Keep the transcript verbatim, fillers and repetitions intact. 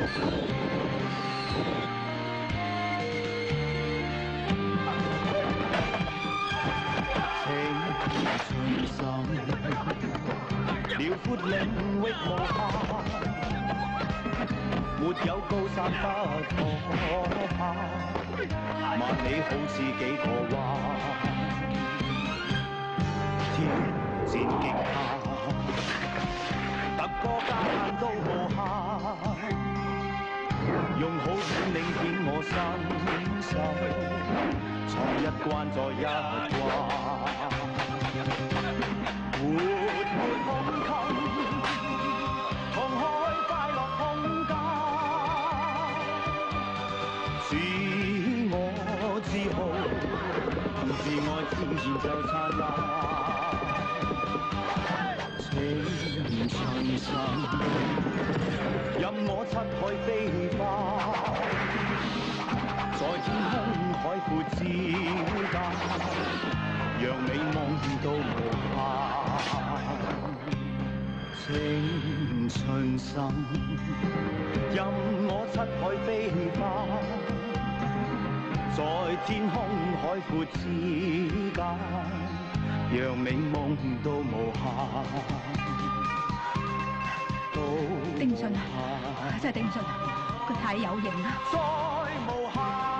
遼闊領域無限，沒有高山不可攀，萬里好似幾個彎，挑戰極限，突破界限都無限，用好本領顯我身手，闖一關再一關。 活活空襟，放開快樂空間，自我自豪，自愛自然就燦爛。情循神，任我七海飛花，在天空海闊之間。 讓美夢到無限，情循神，任我七海飛花，在天空海闊之間，讓美夢到無限。 頂唔順啊！真係頂唔順啊！佢太有型啦！ 再無限。